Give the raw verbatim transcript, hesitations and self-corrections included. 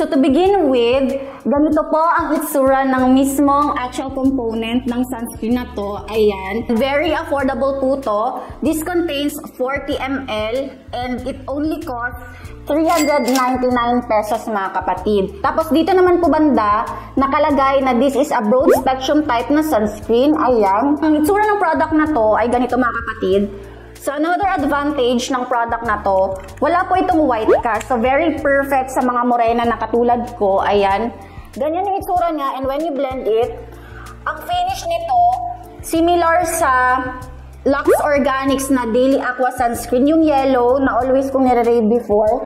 So to begin with, ganito po ang itsura ng mismong actual component ng sunscreen na to. Ayan. Very affordable po to. This contains forty milliliters and it only costs three hundred ninety-nine pesos mga kapatid. Tapos dito naman po banda, nakalagay na this is a broad spectrum type na sunscreen. Ayan. Ang itsura ng product na to ay ganito mga kapatid. So, another advantage ng product na to, wala po itong white cast. So, very perfect sa mga morena na katulad ko. Ayan. Ganyan yung itsura niya. And when you blend it, ang finish nito, similar sa Lux Organics na Daily Aqua Sunscreen. Yung yellow na always kong nire-rave before.